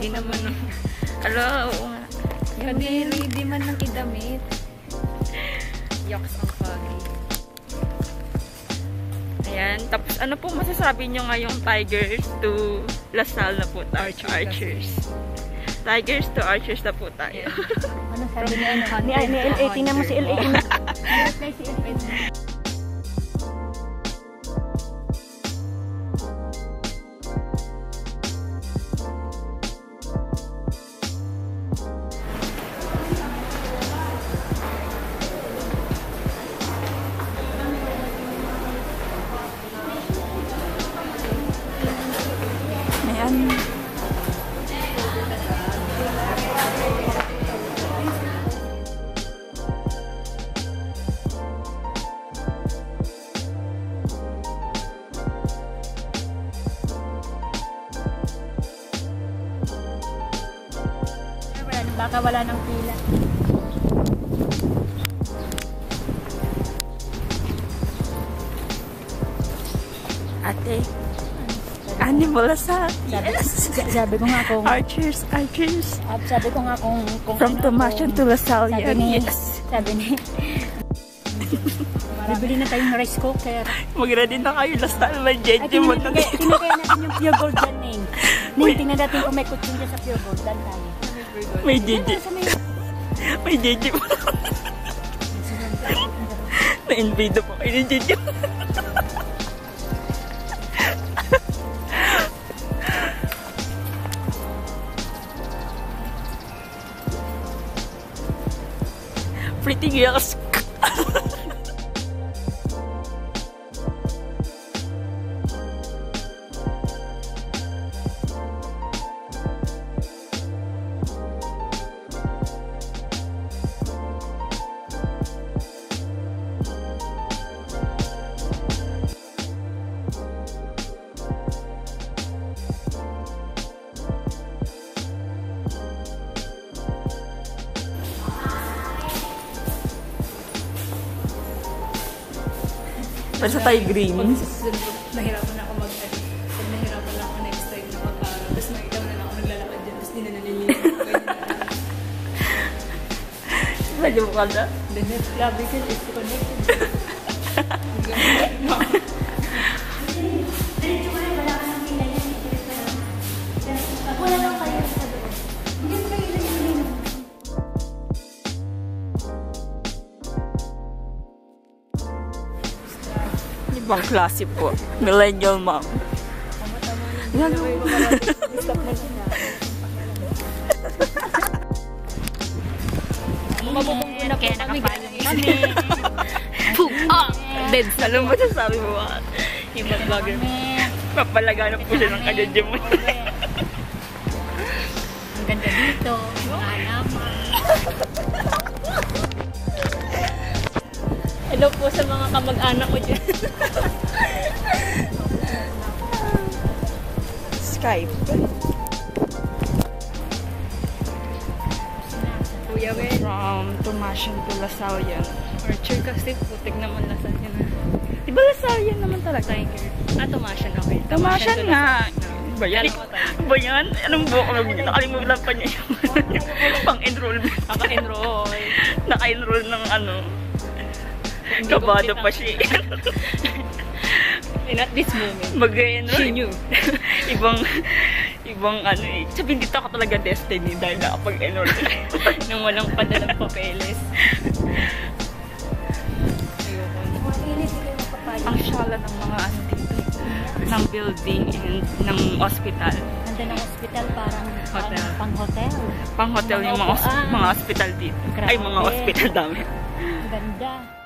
Pogi naman. Hello, oo nga. Hindi man lang idamit. Yoks ang pogi. Ayan. Tapos ano po masasabi nyo ngayong Tigers to LaSalle na po tayo? Archers. Tigers to Archers na po tayo. Ano sabi ni LA? Tingnan mo si LA. Reply si LA. Ayan. Baka wala ng pila. Ate. Animal sa Yes. Sabi ko nga kung Archers. sabi ko nga kung From Tomasian to LaSalle. Yes. Sabi ni bibili na tayong rice cooker. Mag-ready na kayo. LaSalle man, Jeje mo na. Tinagay natin yung pure gold dyan, Ning. Tingnan natin kung may kutsyon dyan sa pure gold dyan tayo. May Jeje. May Jeje mo. Na-invade po kayo ni Jeje. Pretty girls. Basta tayo green. Nahirapan ako mag-edit. Pag nahirapan ako next time na mag-aral. Tapos nakita mo na ako naglalakad dyan. Tapos di na nalilinis. Medyo mo ka na? The net clavicle is connected. Wala lang kayo sa doon. Hindi mo kayo nalilinis. Ibang klase po. Millennial mom. Yan. Stop mo siya. Mabubunggo na po kami. Kami. Dead. Alam mo siya sabi mo ba? Ibang vlogger. Papalaganap po siya ng kanyadya mo. Ang ganda dito. Mga alaman. Hello po sa mga kamag-anak ko dyan. Skype. Kuya Wen. From Tomasian to LaSalle yan. Archer kasi putik naman LaSalle yun na. Diba LaSalle yan naman talaga? Tiger. Tomasian okay. Tomasian nga. Ba yan? Alam ko tayo. Ba yan? Anong buhok? Nakalimutan pa niya yung pang-enroll. Naka-enroll. Naka-enroll ng ano. Kabado pa siya. At this moment. Mag-enroll. She knew. Ibang ano eh. Sabi dito ka talaga destiny dahil nakapag-enroll. Nang walang padalang papeles. Ang shala ng mga ano dito. Ng building and ng hospital. Nandun ang hospital parang Hotel. pang-hotel. Pang-hotel yung mga hospital dito. Grabe. Ay, mga hospital dami. Ang ganda.